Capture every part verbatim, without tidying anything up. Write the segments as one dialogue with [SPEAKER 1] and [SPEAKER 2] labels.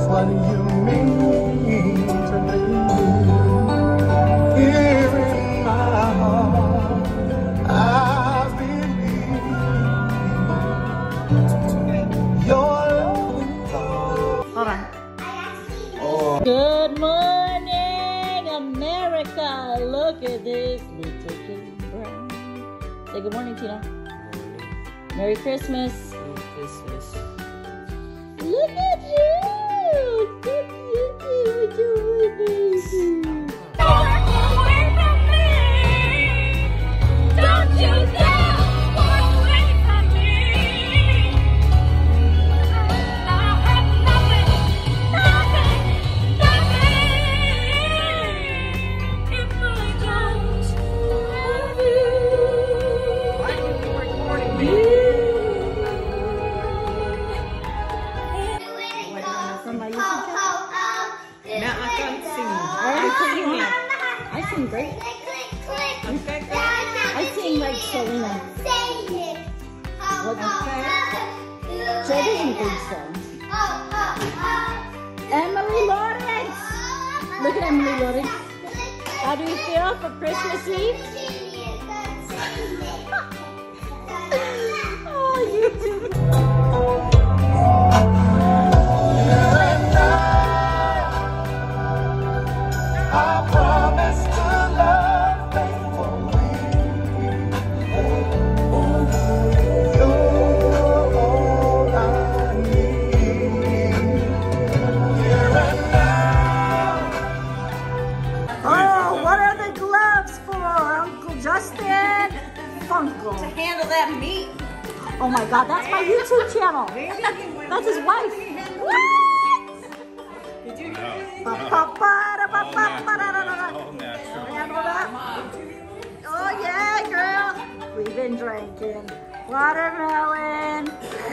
[SPEAKER 1] what you mean to me. Here in my heart, I believe your love is all.
[SPEAKER 2] Hold on. Oh. Good morning, America. Look at this little Jane Brown. Say good morning, Tina. Merry Christmas.
[SPEAKER 3] Merry Christmas.
[SPEAKER 2] Look at you. Look at you. What you doing?
[SPEAKER 4] Don't away from me. Don't you dare walk away from me. I have nothing, nothing, nothing if I don't have you.
[SPEAKER 2] From my YouTube channel.
[SPEAKER 3] Now I can't sing.
[SPEAKER 2] I already put you on. I sing great.
[SPEAKER 3] Okay,
[SPEAKER 2] I sing like Selena. What? She doesn't think so. Emily Lawrence. Look at Emily Lawrence. How do you feel for Christmas Eve? Oh, you too.
[SPEAKER 1] I promise to love faithfully. You're all I need. Here and now.
[SPEAKER 2] Oh, what are the gloves for, Uncle Justin? Funko.
[SPEAKER 3] To handle that meat.
[SPEAKER 2] Oh my God, that's my YouTube channel. That's his wife. What?
[SPEAKER 3] Did you
[SPEAKER 2] Oh yeah, girl. We've been drinking watermelon.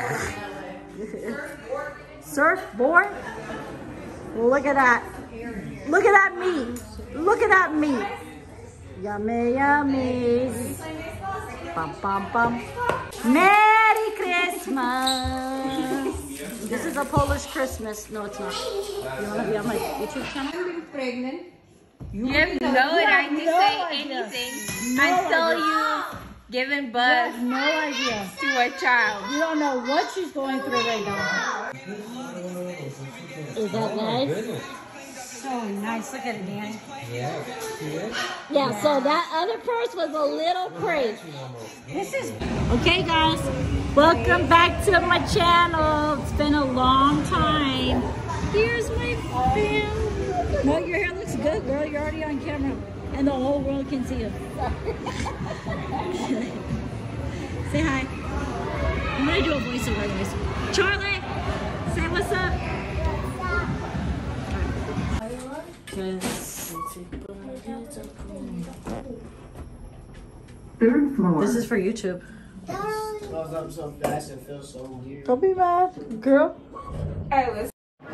[SPEAKER 2] Surfboard. Look at that. Look at that meat. Look at that meat. Yummy, yummy. Bum, bum, bum. Merry Christmas. This is a Polish Christmas. No, it's not. You want to be on my YouTube channel?
[SPEAKER 3] been pregnant?
[SPEAKER 5] You have no right to say anything until you given birth
[SPEAKER 2] No idea.
[SPEAKER 5] to a child.
[SPEAKER 2] You don't know what she's going through right now. Is that nice?
[SPEAKER 3] So nice. Look at it, Danny.
[SPEAKER 2] Yeah, so that other purse was a little crazy.
[SPEAKER 3] This is
[SPEAKER 2] Okay, guys, welcome back to my channel. It's been a long time. Here's my family. No, your hair looks good, girl. You're already on camera, and the whole world can see you. Say hi. I'm gonna do a voiceover, guys. Charlie, say what's up.
[SPEAKER 6] Third floor.
[SPEAKER 2] This is for YouTube.
[SPEAKER 7] Close up so fast it feels so weird.
[SPEAKER 2] Don't be mad, girl.
[SPEAKER 5] Hey, listen.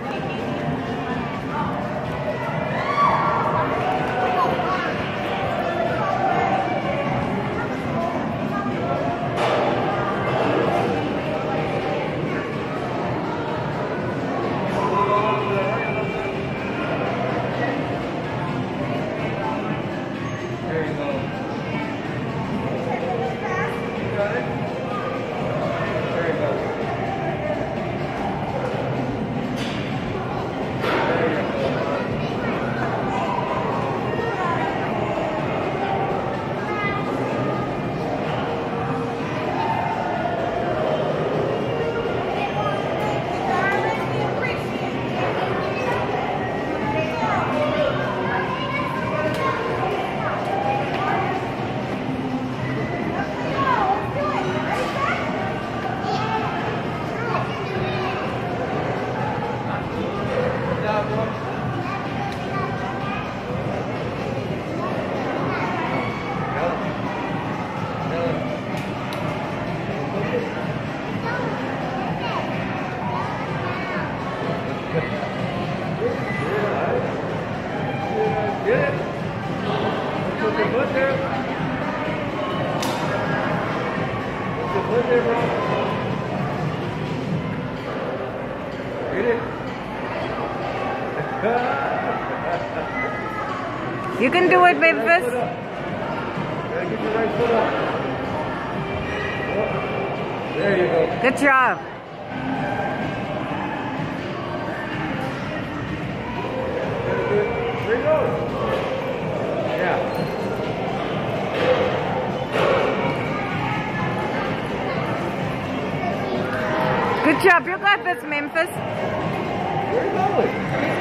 [SPEAKER 1] Put it wrong. Get it.
[SPEAKER 2] You can do it,
[SPEAKER 1] Right
[SPEAKER 2] Memphis.
[SPEAKER 1] foot up. Gotta get your right foot up. There you go.
[SPEAKER 2] Good job.
[SPEAKER 1] There you go. Yeah.
[SPEAKER 2] Good job. You got this, Memphis.
[SPEAKER 1] Where are you going?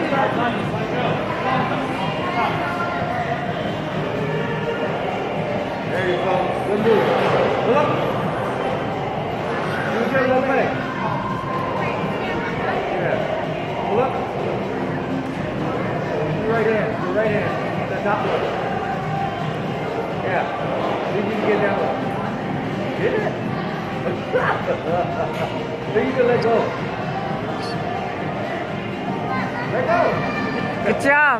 [SPEAKER 1] There you go. Good move. Pull up. Use your left leg. Yeah. Pull up. Your right hand. Your right hand. The top one. Yeah. See if you can get that one. Get it? So you can let go. Let go.
[SPEAKER 2] Good job.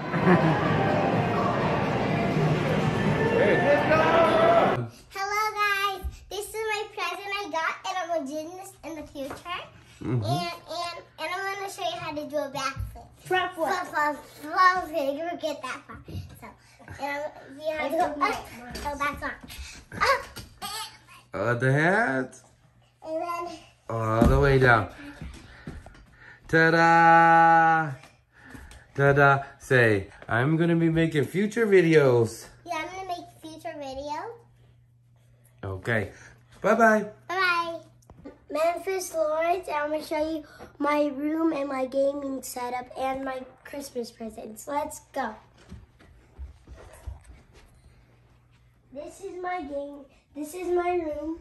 [SPEAKER 1] Hey, let's go.
[SPEAKER 6] Hello guys, this is my present I got and I'm gonna do this in the future.
[SPEAKER 7] Mm-hmm.
[SPEAKER 6] And and and I'm gonna show you how to do a backflip.
[SPEAKER 3] Front foot.
[SPEAKER 6] Flip flop, flop, okay, you get that far. So and I'm, you have to go up, oh that's on. Up
[SPEAKER 7] Other hand.
[SPEAKER 6] and then
[SPEAKER 7] All the way down. Ta-da! Ta-da! Say, I'm gonna be making future videos.
[SPEAKER 6] yeah, I'm gonna make future videos.
[SPEAKER 7] Okay. Bye-bye.
[SPEAKER 6] Bye bye. Memphis Lawrence, and I'm gonna show you my room and my gaming setup and my Christmas presents. Let's go. This is my game. This is my room.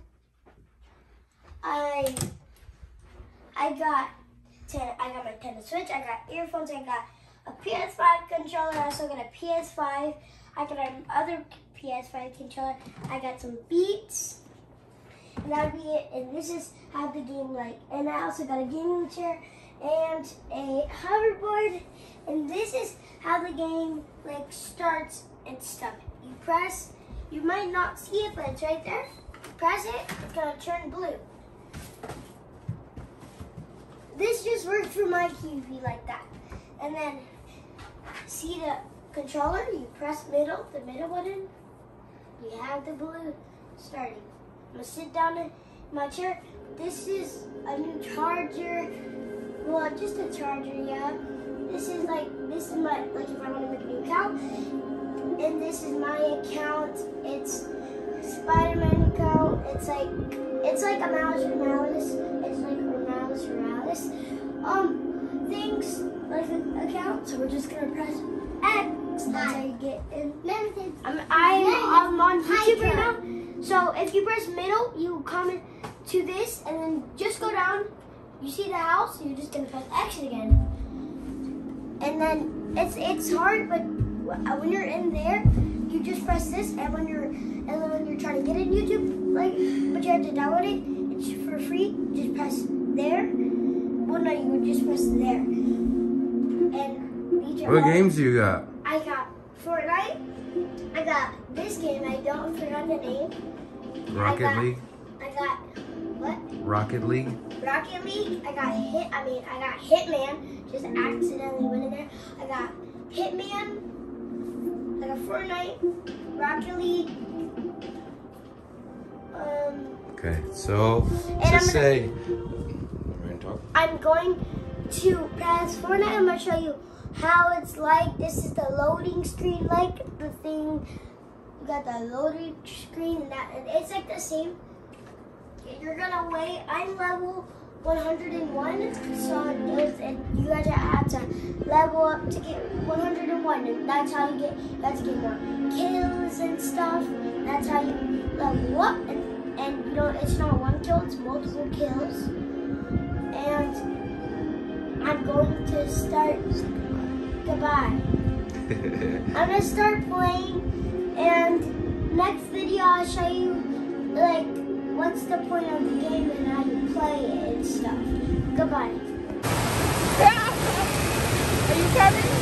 [SPEAKER 6] I I got ten, I got my Nintendo Switch. I got earphones. I got a P S five controller. I also got a P S five. I got another P S five controller. I got some Beats. And that'd be it. And this is how the game like. And I also got a gaming chair and a hoverboard. And this is how the game like starts and stuff. You press. You might not see it, but it's right there. Press it. It's gonna turn blue. This just works for my T V like that. And then see the controller. You press middle, the middle button. You have the blue starting. I'm gonna sit down in my chair. This is a new charger. Well, just a charger, yeah. This is like, this is my, like if I want to make a new account. And this is my account. It's Spider-Man account. It's like, it's like a Miles Morales. It's like a Miles Morales. Um, things like an account. So we're just gonna press X. That's how you get in. I'm, I'm, I'm on YouTube right now. So if you press middle, you come to this and then just go down. You see the house, you're just gonna press X again. And then it's it's hard, but when you're in there, you just press this, and when you're and then when you're trying to get in YouTube, like but you have to download it, it's for free. Just press there. Well, no, you would just press there. And these are
[SPEAKER 7] What
[SPEAKER 6] all-
[SPEAKER 7] games you got?
[SPEAKER 6] I got Fortnite. I got this game. I don't forget the name.
[SPEAKER 7] Rocket
[SPEAKER 6] I got,
[SPEAKER 7] League?
[SPEAKER 6] I got what?
[SPEAKER 7] Rocket League?
[SPEAKER 6] Rocket League. I got hit. I mean, I got Hitman. Just accidentally went in there. I got Hitman. I got Fortnite. Rocket League. Um.
[SPEAKER 7] Okay, so
[SPEAKER 6] And
[SPEAKER 7] to
[SPEAKER 6] I'm gonna-
[SPEAKER 7] say, Ryan, talk.
[SPEAKER 6] I'm going to press Fortnite. I'm gonna show you how it's like. This is the loading screen, like the thing. You got the loading screen and that, and it's like the same. You're gonna wait. I'm level one hundred one, so it's, and you guys have to level up to get one hundred one, and that's how you get. You have to get more kills and stuff. That's how you level up, and and you know it's not one kill, it's multiple kills. And I'm going to start. Goodbye. I'm gonna start playing, and next video I'll show you like what's the point of the game and how you play it and stuff. Goodbye.
[SPEAKER 5] Are you coming?